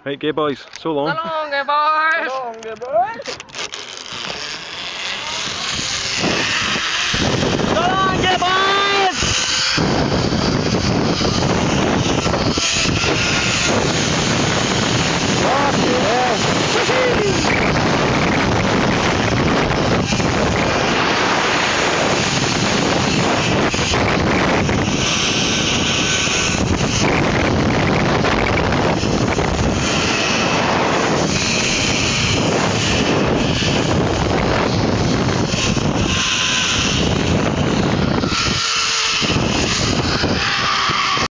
Right, gay boys, so long. So long, boys. So long, good boy.